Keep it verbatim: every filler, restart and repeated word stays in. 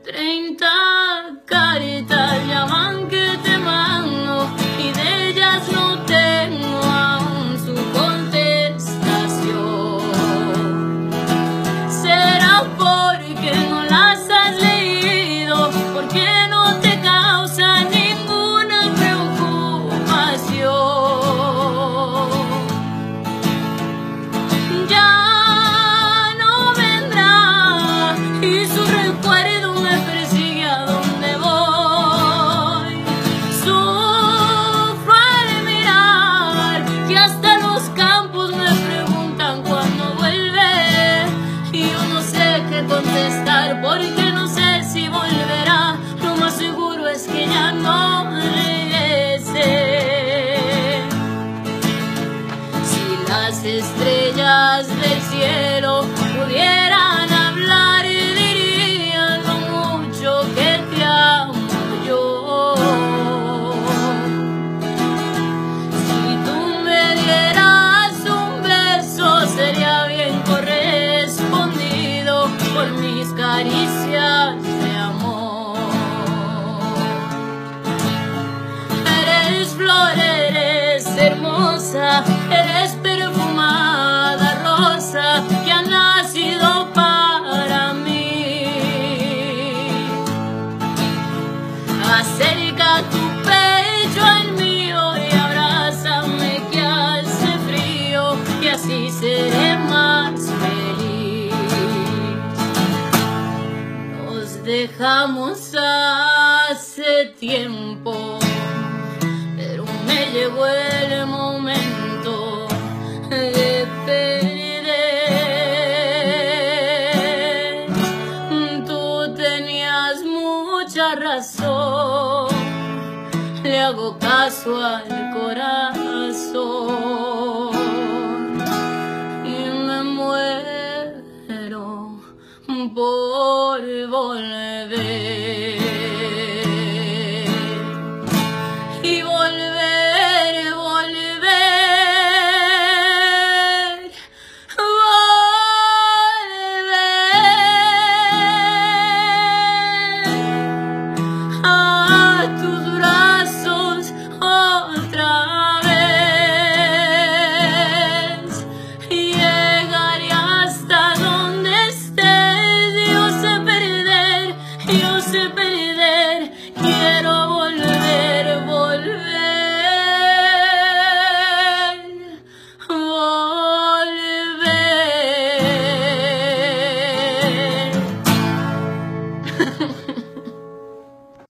Treinta caritas ya van que te mando y de ellas no tengo aún su contestación. Será porque no las has leído, porque no te causa ninguna preocupación. Ya no vendrá y su recuerdo me persigue a donde voy. Sufro al mirar que hasta los campos me preguntan cuándo vuelve y yo no sé qué contestar porque no sé si volverá. Lo más seguro es que ya no regrese. Si las estrellas del cielo pudieran hablar, dirían lo mucho que te amo yo. Si tú me dieras un beso, sería bien correspondido por mis caricias de amor. Eres flor, eres hermosa, eres perfumada rosa que ha nacido para mí. Acerca tu pecho al mío y abrázame que hace frío y así seré más feliz. Nos dejamos hace tiempo, pero me llegó el momento de perder. Tú tenías mucha razón, le hago caso al corazón y me muero por volver.